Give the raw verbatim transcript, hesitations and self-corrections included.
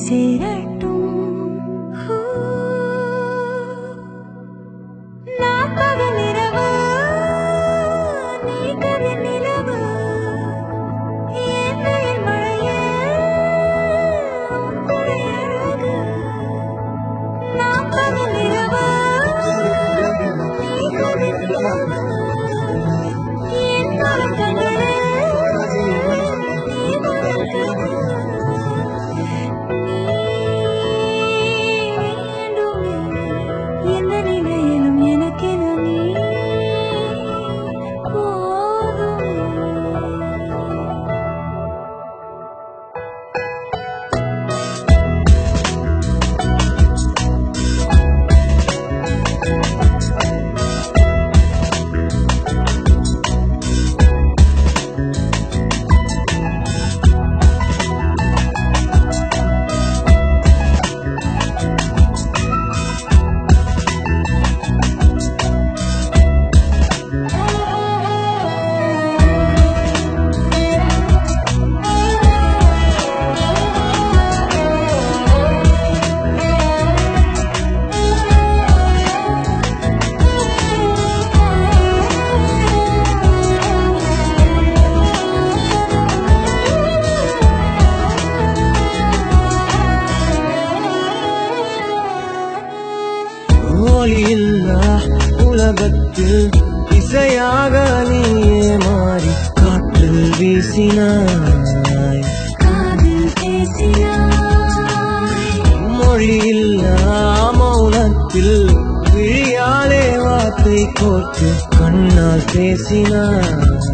சேரட்டும். நான் பகல் இரவு, நீ கதிர் நிலவு, என் வெயில் மழையே உன் குடை அழகு. நான் பகல் இரவு, நீ கதிர் நிலவு, என் மரக்கண்களே நீ மறக்க. எந்த நிலையிலும் எனக்கென நீ போதும். ஒளியில்லா உலகத்தில் இசையாக நீயே மாறி காற்றில் வீசினாய், காதில் பேசினாய், மொழியில்லா மௌனத்தில் விழியாலே வார்த்தை கோர்த்து கண்ணால் பேசினாய்.